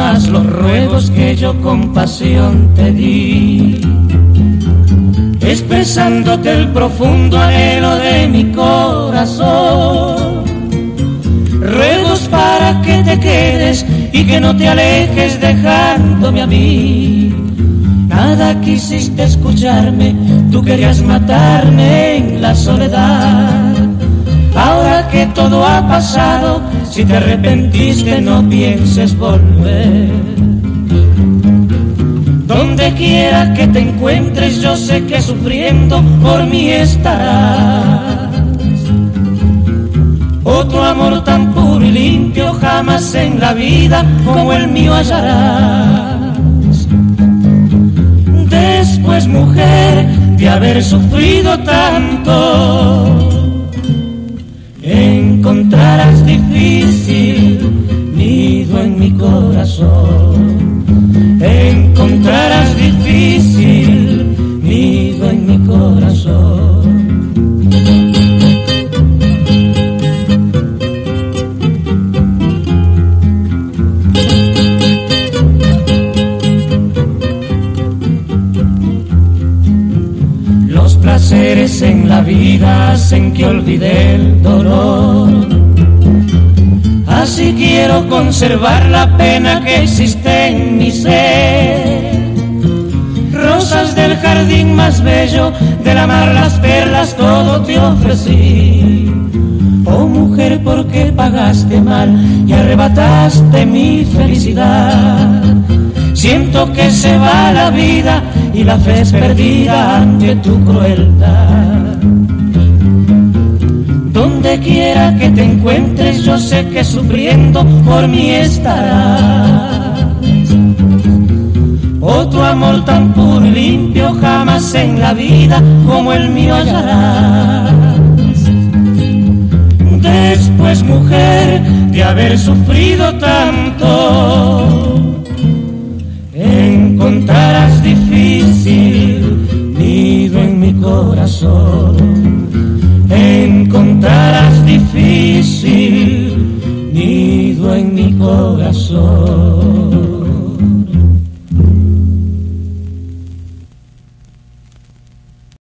más los ruegos que yo con pasión te di, expresándote el profundo anhelo de mi corazón. Ruegos para que te quedes y que no te alejes dejándome a mí. Nada quisiste escucharme, tú querías matarme en la soledad. Ahora que todo ha pasado, si te arrepentiste no pienses volver. Donde quiera que te encuentres, yo sé que sufriendo por mí estarás. Otro amor tan puro y limpio jamás en la vida como el mío hallarás. Después, mujer, de haber sufrido tanto, encontrarás difícil nido en mi corazón. Encontrarás difícil nido en mi corazón. Los placeres en la vida hacen que olvide el dolor. Así quiero conservar la pena que existe en mi ser. Rosas del jardín más bello, de la mar las perlas, todo te ofrecí. Oh mujer, ¿por qué pagaste mal y arrebataste mi felicidad? Siento que se va la vida y la fe es perdida ante tu crueldad. Donde quiera que te encuentres, yo sé que sufriendo por mí estarás. Otro amor tan puro y limpio jamás en la vida como el mío hallarás. Después, mujer, de haber sufrido tanto, encontrarás difícil nido en mi corazón.